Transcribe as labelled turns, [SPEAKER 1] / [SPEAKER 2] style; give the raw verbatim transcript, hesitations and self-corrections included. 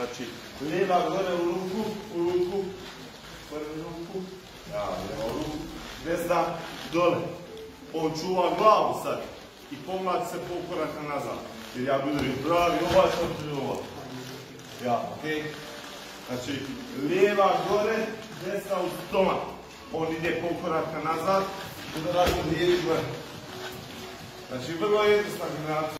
[SPEAKER 1] Znači, lijeva gore u ruku, u ruku, gore u ruku, ja, lijeva u ruku, desna dole. On čuva glavu sad i pomlači se pol koraka nazad. Jer ja bi udario pravi, ovaj sam udario ovaj. Ja, okej? Znači, lijeva gore, desna u stomak. On ide pol koraka nazad, udaraš od lijevi gore. Znači, vrlo jednostavna kombinacija.